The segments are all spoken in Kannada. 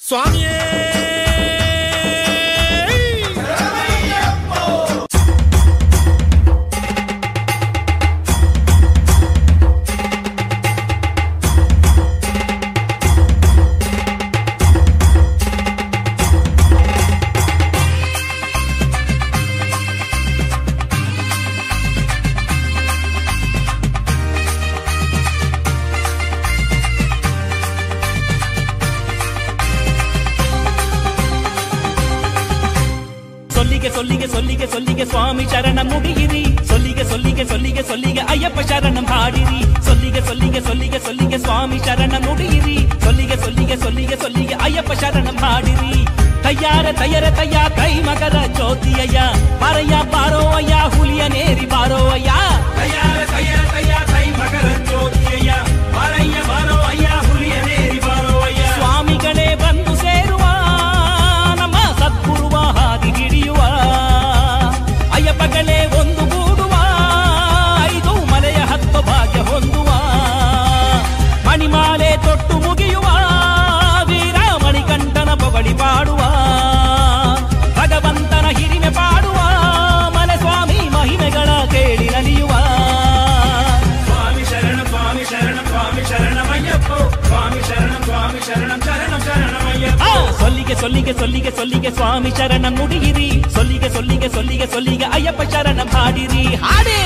ಸ್ವಾಮಿಯೇ ಸೊಲ್ಲಿಗೆ ಸೊಲ್ಲಿಗೆ ಸೊಲ್ಲಿಗೆ ಸ್ವಾಮಿ ಶರಣಂ ನುಡಿಯಿರಿ, ಸೊಲ್ಲಿಗೆ ಸೊಲ್ಲಿಗೆ ಸೊಲ್ಲಿಗೆ ಸೊಲ್ಲಿಗೆ ಅಯ್ಯಪ್ಪ ಶರಣಂ ಹಾಡಿರಿ, ಸೊಲ್ಲಿಗೆ ಸೊಲ್ಲಿಗೆ ಸೊಲ್ಲಿಗೆ ಸೊಲ್ಲಿಗೆ ಸ್ವಾಮಿ ಶರಣಂ ನುಡಿಯಿರಿ, ಸೊಲ್ಲಿಗೆ ಸೊಲ್ಲಿಗೆ ಸೊಲ್ಲಿಗೆ ಸೊಲ್ಲಿಗೆ ಅಯ್ಯಪ್ಪ ಶರಣಂ ಹಾಡಿರಿ. ತಯ್ಯಾರ ತಯ್ಯರ ತಯ್ಯ ಕೈ ಮಕರ ಜ್ಯೋತಿಯಯ್ಯ, ಬಾರಯ್ಯ ಬಾರೋ ಅಯ್ಯ ಹುಲಿಯ ನೇರಿ ಬಾರೋ ಅಯ್ಯ. ತಯ್ಯಾರ ತಯ್ಯರ ತಯ್ಯ ಕೈ ಮಕರ ಜ್ಯೋತಿಯಯ್ಯ, ಬಾರಯ್ಯ ಬಾರೋ ಅಯ್ಯ ಹುಲಿಯ ನೇರಿ ಬಾರೋ ಅಯ್ಯ. ಸ್ವಾಮಿಗಳೇ ಬಂದು ಸೇರುವ ನಮ್ಮ ಸದ್ಗುರುವ ಹಾದಿ ಹಿಡಿಯುವ, ಅಯ್ಯಪ್ಪಗಳೇ ಒಂದು ಗೂಡುವ, 5 ಮಲೆಯ 10 ಭಾಗ್ಯ ಹೊಂದುವ, ಮಣಿಮಾಲೆ ತೊಟ್ಟು ಮುಗಿಯುವ, ವೀರ ಮಣಿಕಂಠನ ಪೊಗಳಿ ಪಾಡುವ, ಭಗವಂತನ ಹಿರಿಮೆ ಪಾಡುವ, ಮನೆ ಸ್ವಾಮಿ ಮಹಿಮೆಗಳ ಕೇಳಿ ನಲಿಯುವ. ಸ್ವಾಮಿ ಶರಣ ಸ್ವಾಮಿ ಶರಣ ಸ್ವಾಮಿ ಶರಣಮಯ್ಯಪ್ಪ, ಸ್ವಾಮಿ ಶರಣ ಸ್ವಾಮಿ ಶರಣಂ ಶರಣಂ ಶರಣಮಯ್ಯಪ್ಪ. ಸೊಲ್ಲಿಗೆ ಸೊಲ್ಲಿಗೆ ಸೊಲ್ಲಿಗೆ ಸೊಲ್ಲಿಗೆ ಸ್ವಾಮಿ ಶರಣಂ ನುಡಿಯಿರಿ, ಸೊಲ್ಲಿಗೆ ಸೊಲ್ಲಿಗೆ ಸೊಲ್ಲಿಗೆ ಸೊಲ್ಲಿಗೆ ಅಯ್ಯಪ್ಪ ಶರಣಂ ಹಾಡಿರಿ. ಹಾಡಿ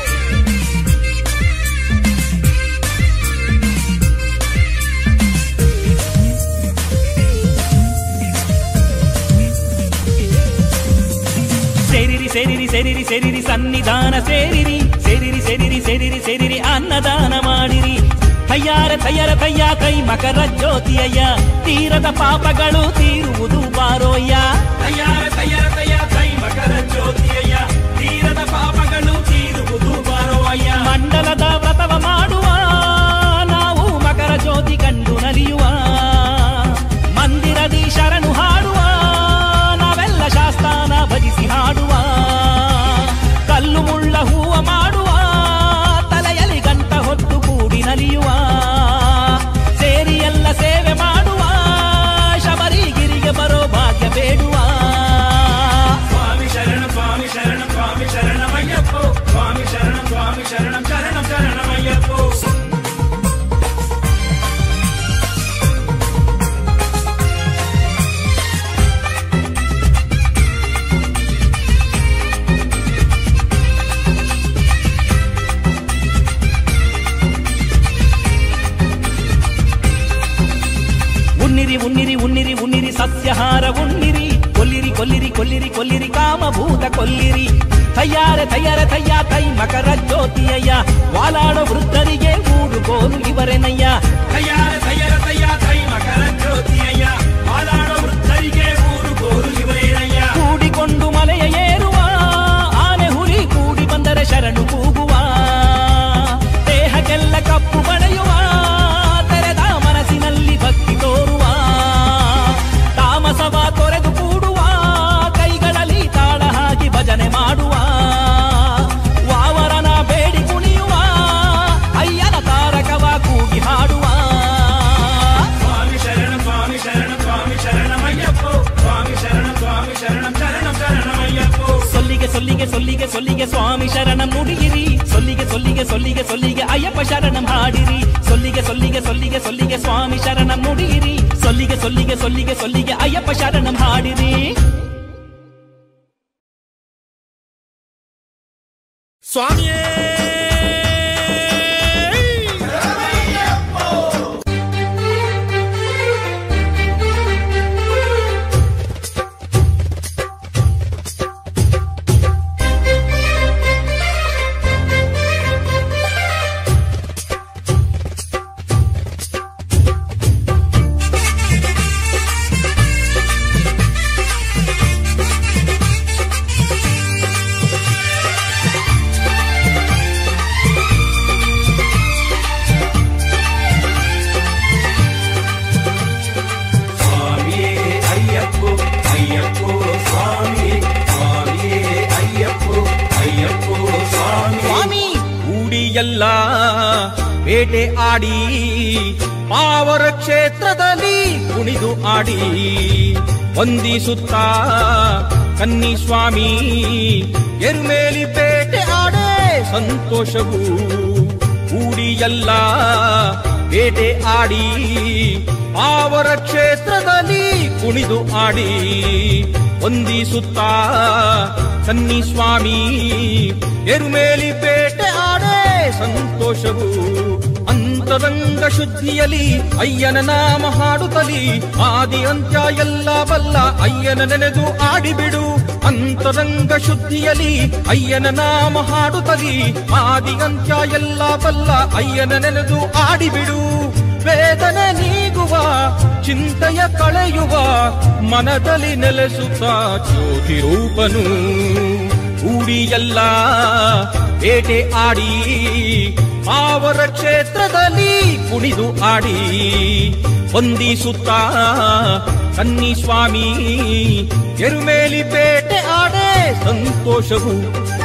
ಸೇರಿರಿ ಸೇರಿರಿ ಸೇರಿರಿ ಸೇರಿರಿ ಸನ್ನಿಧಾನ ಸೇರಿರಿ, ಸೇರಿರಿ ಸೇರಿರಿ ಸೇರಿರಿ ಸೇರಿರಿ ಅನ್ನದಾನ ಮಾಡಿರಿ. ತಯ್ಯಾರ ತಯ್ಯರ ತಯ್ಯ ಕೈ ಮಕರ ಜ್ಯೋತಿಯಯ್ಯ, ತೀರದ ಪಾಪಗಳು ತೀರುವುದು ಬಾರೋಯ್ಯ. ತಯ್ಯಾರ ತಯ್ಯರ ತಯ್ಯ ಕೈ ಮಕರ ಜ್ಯೋತಿಯಯ್ಯ, ತೀರದ ಪಾಪಗಳು ತೀರುವುದು ಬಾರೋಯ್ಯ. ಮಂಡಲದ ವ್ರತವ ಮಾಡುವ ನಾವು ಮಕರ ಜ್ಯೋತಿ ಕಂಡು ನಲಿಯುವ, ಮಂದಿರದಿ ಶರಣು ಹಾಡುವ ನಾವೆಲ್ಲ ಶಾಸ್ತಾನ ಭಜಿಸಿ ಹಾಡುವ, ಕಲ್ಲು ಮುಳ್ಳ ಹೂವ ಮಾಡುವ ತಲೆಯಲ್ಲಿ ಗಂಟ ಹೊತ್ತು ಕೂಡಿ ನಲಿಯುವ, ಸೇರಿ ಎಲ್ಲ ಸೇವೆ ಮಾಡುವ ಶಬರಿಗಿರಿಗೆ ಬರೋ ಭಾಗ್ಯ ಬೇಡುವ. ಸ್ವಾಮಿ ಶರಣ ಸ್ವಾಮಿ ಶರಣ ಸ್ವಾಮಿ ಶರಣಮಯ್ಯಪ್ಪ, ಸ್ವಾಮಿ ಶರಣ ಸ್ವಾಮಿ ಶರಣಂ ಶರಣಂ ಶರಣಮಯ್ಯಪ್ಪ. ಉನ್ನಿರಿ ಉನ್ನಿರಿ ಉನ್ನಿರಿ ಉನ್ನಿರಿ ಸಸ್ಯಹಾರ ಉನ್ನಿರಿ, ಕೊಲ್ಲಿರಿ ಕೊಲ್ಲಿರಿ ಕೊಲ್ಲಿರಿ ಕೊಲ್ಲಿರಿ ಕಾಮಭೂತ ಕೊಲ್ಲಿರಿ. ತಯ್ಯಾರ ತಯ್ಯರ ತಯ್ಯ ಕೈ ಮಕರ ಜ್ಯೋತಿಯಯ್ಯ, ವಾಲಾಡೋ ವೃದ್ಧರಿಗೆ ಊರುಗೋಲು ಇವರೆನಯ್ಯ. ತಯ್ಯಾರ ತಯ್ಯರ ತಯ್ಯ ಕೈ ಮಕರ ಜ್ಯೋತಿಯಯ್ಯ, ವಾಲಾಡೋ ವೃದ್ಧರಿಗೆ ಊರುಗೋಲು ಇವರೇನಯ್ಯ. ಕೂಡಿಕೊಂಡು ಮಲೆಯ ಏರುವ ಆನೆ ಹುಲಿ ಕೂಡಿ ಬಂದರೆ ಶರಣು ಕೂಗುವ, ದೇಹಕ್ಕೆಲ್ಲ ಕಪ್ಪು ಬಳೆಯುವ, ತೆರೆದ ಮನಸ್ಸಿನಲ್ಲಿ ಭಕ್ತಿ ತೋರುವ, ತಾಮಸವ ತೊರೆದು ಕೂಡುವ, ಕೈಗಳಲ್ಲಿ ತಾಳ ಹಾಕಿ ಭಜನೆ ಮಾಡುವ, ವಾವರನ ಬೇಡಿ ಕುಣಿಯುವ, ಅಯ್ಯನ ತಾರಕವ ಕೂಗಿ ಹಾಡುವ. ಸ್ವಾಮಿ ಶರಣ ಸ್ವಾಮಿ ಶರಣ ಸ್ವಾಮಿ ಶರಣಮಯ್ಯಪ್ಪ, ಸ್ವಾಮಿ ಶರಣ ಸ್ವಾಮಿ ಶರಣಂ ಶರಣಂ ಶರಣಮಯ್ಯಪ್ಪ. ಸೊಲ್ಲಿಗೆ ಸೊಲ್ಲಿಗೆ ಸೊಲ್ಲಿಗೆ ಸೊಲ್ಲಿಗೆ ಸ್ವಾಮಿ ಶರಣಂ ನುಡಿಯಿರಿ, ಸೊಲ್ಲಿಗೆ ಸೊಲ್ಲಿಗೆ ಸೊಲ್ಲಿಗೆ ಸೊಲ್ಲಿಗೆ ಅಯ್ಯಪ್ಪ ಶರಣಂ ಹಾಡಿರಿ, ಸೊಲ್ಲಿಗೆ ಸೊಲ್ಲಿಗೆ ಸೊಲ್ಲಿಗೆ ಸೊಲ್ಲಿಗೆ ಸ್ವಾಮಿ ಶರಣಂ ನುಡಿಯಿರಿ, ಸೊಲ್ಲಿಗೆ ಸೊಲ್ಲಿಗೆ ಸೊಲ್ಲಿಗೆ ಸೊಲ್ಲಿಗೆ ಅಯ್ಯಪ್ಪ ಶರಣಂ ಹಾಡಿರಿ. ಸ್ವಾಮಿಯೇ ಬೇಟೆ ಆಡಿ ಪಾವರ ಕ್ಷೇತ್ರದಲ್ಲಿ ಕುಣಿದು ಆಡಿ ವಂದಿಸುತ್ತ ಕನ್ನಿ ಸ್ವಾಮಿ ಎರುಮೇಲಿ ಬೇಟೆ ಆಡೆ ಸಂತೋಷವು ಕೂಡಿ ಎಲ್ಲ ಬೇಟೆ ಆಡಿ ಪಾವರ ಕ್ಷೇತ್ರದಲ್ಲಿ ಕುಣಿದು ಆಡಿ ವಂದಿಸುತ್ತ ಕನ್ನಿ ಸ್ವಾಮಿ ಎರುಮೇಲಿ ಬೇಟೆ ಆಡೆ ಸಂತೋಷವು ಅಂತರಂಗ ಶುದ್ಧಿಯಲಿ ಅಯ್ಯನ ನಾಮ ಹಾಡುತ್ತಲಿ ಆದಿ ಅಂತ್ಯ ಎಲ್ಲ ಬಲ್ಲ ಅಯ್ಯನ ನೆನೆದು ಆಡಿಬಿಡು ಅಂತರಂಗ ಶುದ್ಧಿಯಲಿ ಅಯ್ಯನ ನಾಮ ಹಾಡುತ್ತಲಿ ಆದಿ ಅಂತ್ಯ ಎಲ್ಲ ಬಲ್ಲ ಅಯ್ಯನ ನೆನೆದು ಆಡಿಬಿಡು ವೇದನೆ ನೀಗುವ ಚಿಂತೆಯ ಕಳೆಯುವ ಮನದಲ್ಲಿ ನೆಲೆಸುತ್ತ ಜ್ಯೋತಿ ರೂಪನು ಕೂಡಿ ಎಲ್ಲ ಬೇಟೆ ಆಡಿ ಪಾವರ ಕ್ಷೇತ್ರದಲ್ಲಿ ಕುಣಿದು ಆಡಿ ವಂದಿಸುತ್ತ ಕನ್ನಿ ಸ್ವಾಮಿ ಎರುಮೇಲಿ ಬೇಟೆ ಆಡೆ ಸಂತೋಷವು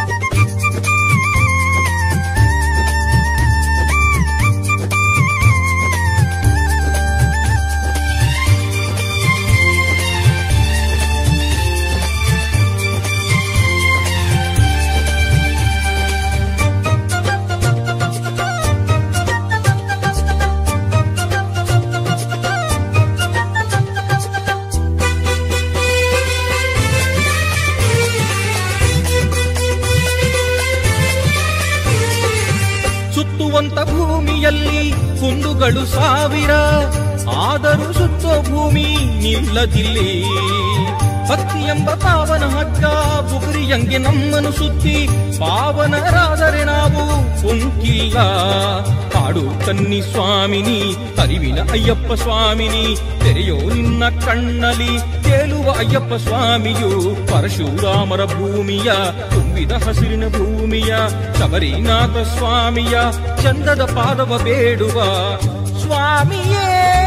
ಭೂಮಿಯಲ್ಲಿ ಕುಂದುಗಳು ಸಾವಿರ ಆದರೂ ಸುತ್ತೋ ಭೂಮಿ ನಿಲ್ಲದಿಲ್ಲಿ ಭಕ್ತಿ ಎಂಬ ಪಾವನ ಹಗ್ಗ ಬುಗುರಿಯಂಗೆ ನಮ್ಮನ್ನು ಸುತ್ತಿ ಪಾವನರಾದರೆ ನಾವು ಕುಂಕಿಲ್ಲ ಕಾಡು ಕನ್ನಿ ಸ್ವಾಮಿನಿ ಅರಿವಿನ ಅಯ್ಯಪ್ಪ ಸ್ವಾಮಿನಿ ತೆರೆಯೋ ನಿನ್ನ ಕಣ್ಣಲಿ ತೇಲುವ ಅಯ್ಯಪ್ಪ ಸ್ವಾಮಿಯು ಪರಶುರಾಮರ ಭೂಮಿಯ ತುಂಬಿದ ಹಸಿರಿನ ಭೂಮಿಯ ಶಬರಿನಾಥ ಸ್ವಾಮಿಯ ಚಂದದ ಪಾದವ ಬೇಡುವ ಸ್ವಾಮಿಯೇ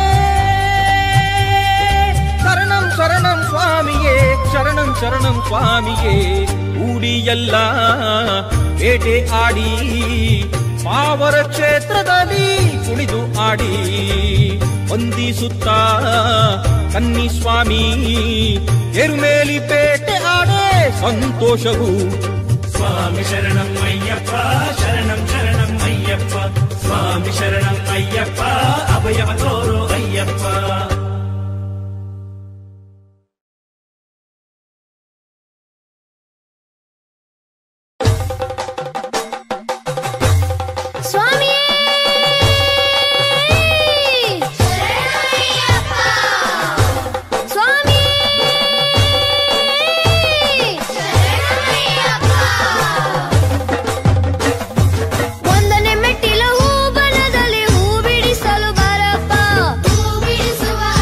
ಶರಣಂ ಶರಣಂ ಸ್ವಾಮಿಯೇ ಶರಣಂ ಶರಣಂ ಸ್ವಾಮಿಯೇ ಕೂಡಿ ಎಲ್ಲ ಬೇಟೆ ಆಡಿ ಪಾವರ ಕ್ಷೇತ್ರದಲ್ಲಿ ಕುಣಿದು ಆಡಿ ವಂದಿಸುತ್ತ ಕನ್ನಿ ಸ್ವಾಮಿ ಎರುಮೇಲಿ ಬೇಟೆ ಆಡೆ ಸಂತೋಷವು ಸ್ವಾಮಿ ಶರಣಂ ಅಯ್ಯಪ್ಪ ಶರಣಂ ಶರಣಂ ಅಯ್ಯಪ್ಪ ಸ್ವಾಮಿ ಶರಣಂ ಅಯ್ಯಪ್ಪ ಅಭಯವ ತೋರೋ ಅಯ್ಯಪ್ಪ ಒಂದನೇ ಮೆಟ್ಟಿಲ ಹೂ ಬನದಲ್ಲಿ ಹೂ ಬಿಡಿಸಲು ಬರಪ್ಪ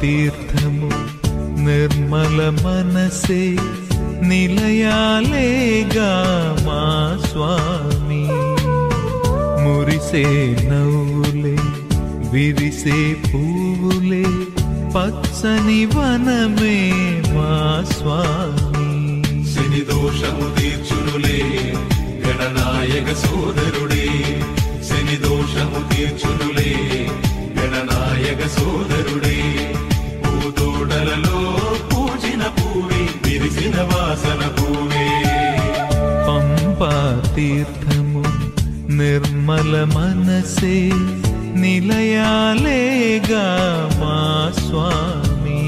తీర్థము నిర్మల మనసే నిలయాలేగా మా స్వామి. మురిసే నవ్వులే విరిసే పువ్వులే పచ్చని వనమే మా స్వామి. శని దోషము తీర్చునులే గణనాయక సోదరుడే, శని దోషము తీర్చునులే గణనాయక సోదరుడే. పూతోటలలో పూచిన పూవే విరిసిన వాసన పూవే. పంపా తీర్థము నిర్మల మనసే నిలయాలేగా మా స్వామి.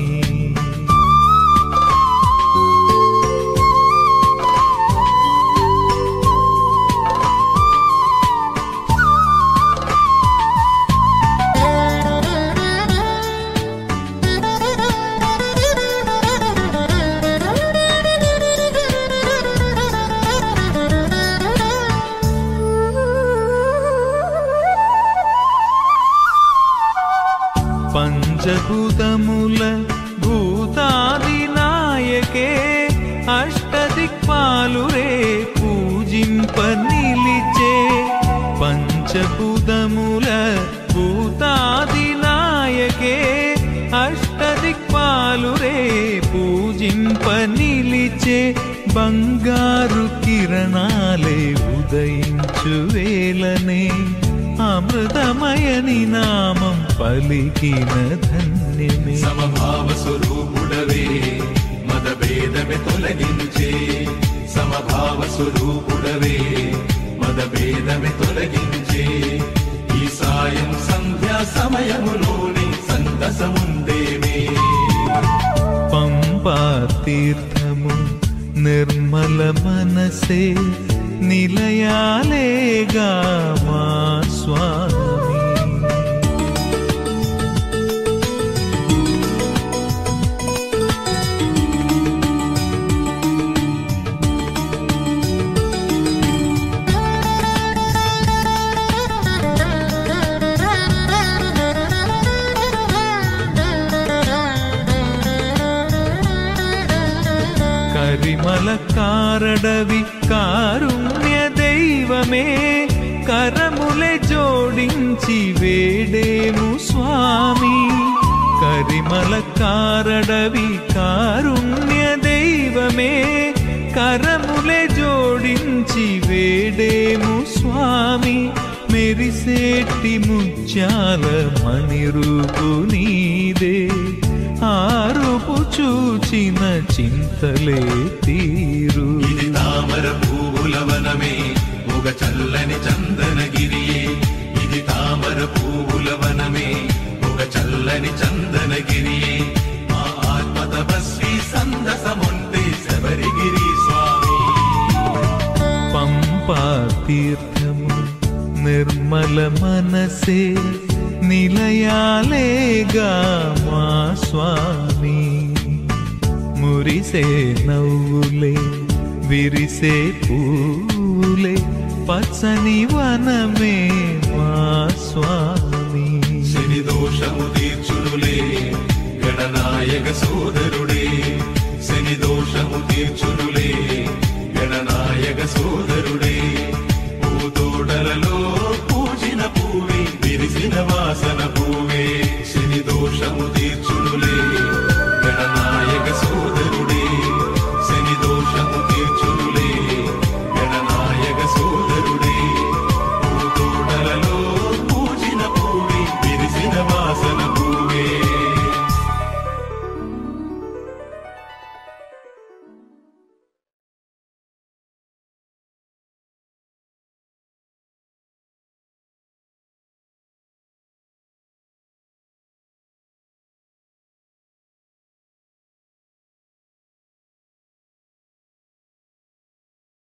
పంచభూతముల భూతాది నాయకే అష్టదిక్పాలురే పూజింప నిలిచే. పంచభూతముల భూతాది నాయకే అష్టదిక్పాలురే పూజింప నిలిచే. బంగారు కిరణాలే ఉదయించు వేళనే అమృతమయని నామం పలికిన ధన్యమే. సమభావ స్వరూపుడవే మద భేదమే తొలగించే. సమభావ స్వరూపుడవే మద భేదమే తొలగించే. ఈ సాయం సంధ్యా సమయములోని సంతసముందేమే. పంపా తీర్థము నిర్మల మనసే నిలయాలేగా మా స్వామి. కరిమల కారడవి కారుణ్య దైవమే కరములే జోడించి వేడేము స్వామి. కరిమల కారడవి కారుణ్య దైవమే కరములే జోడించి వేడేము స్వామి. మెరిసేటి ముత్యాల మణిరూపు నీదే ఆరుపు చూచిన చింతలే తీరు. ఇది తామర పువ్వుల వనమే ఒక చల్లని చందనగిరియే. ఇది తామర పువ్వుల వనమే ఒక చల్లని చందనగిరియే. మా ఆత్మ తపస్వి సందసముంటే శబరిగిరి స్వామి. పంపా తీర్థము నిర్మల మనసే నిలయాలేగా మా స్వామి. మురిసే నవ్వులే విరిసే పూలే పచ్చని వనమే మా స్వామి. శని దోషము తీర్చునులే గణనాయక సోదరుడే, శని దోషము తీర్చునులే గణనాయక సోదరుడే. పూతోటలలో పూచిన పూవే విరిసిన వాసన పూవే. శని దోషము తీర్చు